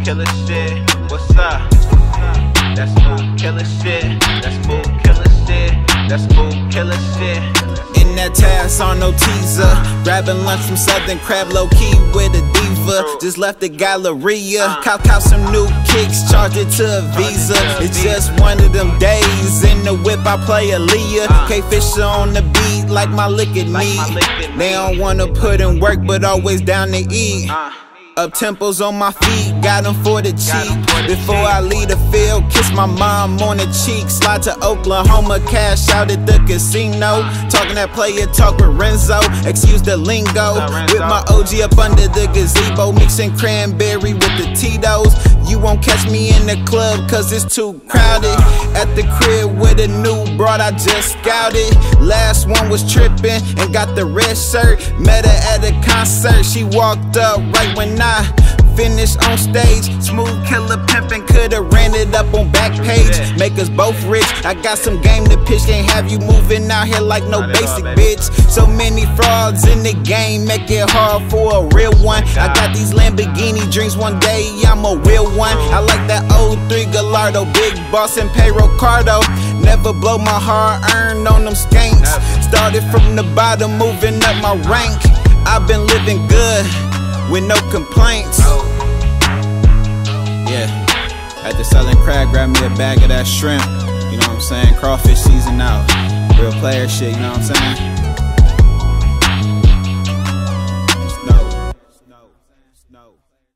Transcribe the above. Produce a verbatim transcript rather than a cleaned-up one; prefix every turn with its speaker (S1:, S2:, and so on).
S1: killer shit. What's up? That's smooth killer shit. That's smooth killer shit. That's smooth killer shit.
S2: In that task on no teaser, grabbing lunch from Southern Crab, low key with a diva. Just left the Galleria, cop cop some new kicks, charge it to a Visa. It's just one of them days. In the whip I play Aaliyah, K-Fisher on the beat like my liquid meat. They don't wanna put in work but always down to eat. Up tempos on my feet, got them for the cheap. Before I leave the field, kiss my mom on the cheek. Slide to Oklahoma, cash out at the casino. Talking that player talk with Renzo, excuse the lingo. With my O G up under the gazebo, mixing cranberry with the Tito's. You won't catch me in the club cause it's too crowded. At the crib with a new broad I just scouted. Last one was tripping and got the red shirt. Met her at a concert, she walked up right when I finished on stage. Smooth killer pimpin', coulda ran it up on Backpage. Make us both rich, I got some game to pitch. Can't have you moving out here like no basic bitch. So many frauds in the game, make it hard for a real one. I got these Lamborghini dreams, one day I'm a real one. I like that oh three Gallardo, big boss and payroll cardo. Never blow my hard earned on them skanks. Started from the bottom, moving up my rank. I've been living good with no complaints. Yeah, at the Southern Crab, grab me a bag of that shrimp. You know what I'm saying? Crawfish season out. Real player shit, you know what I'm saying?